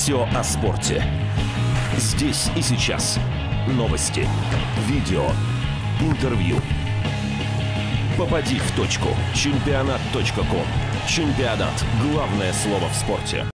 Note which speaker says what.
Speaker 1: Все о спорте. Здесь и сейчас. Новости, видео, интервью. Попади в точку. Чемпионат.ком. Чемпионат. Главное слово в спорте.